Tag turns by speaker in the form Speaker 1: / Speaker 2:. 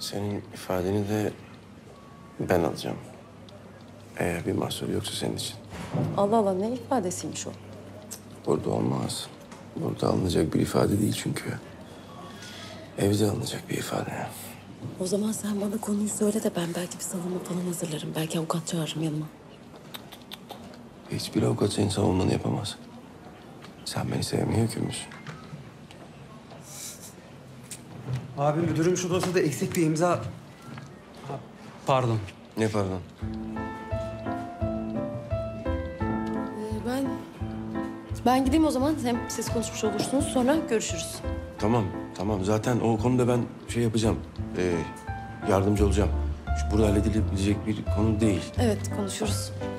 Speaker 1: Senin ifadeni de ben alacağım. Eğer bir mahsur yoksa senin için.
Speaker 2: Allah Allah, ne ifadesiymiş o?
Speaker 1: Burada olmaz. Burada alınacak bir ifade değil çünkü. Evde alınacak bir ifade.
Speaker 2: O zaman sen bana konuyu söyle de ben belki bir savunma falan hazırlarım. Belki avukat çağırırım yanıma.
Speaker 1: Hiçbir avukat senin savunmanı yapamaz. Sen beni sevmeye hükümlüsün.
Speaker 3: Abi müdürüm şu dosyada eksik bir imza... Pardon.
Speaker 1: Ne pardon?
Speaker 2: Ben gideyim o zaman. Hem siz konuşmuş olursunuz, sonra görüşürüz.
Speaker 1: Tamam, tamam. Zaten o konuda ben şey yapacağım. Yardımcı olacağım. Burada halledilebilecek bir konu değil.
Speaker 2: Evet, konuşuruz.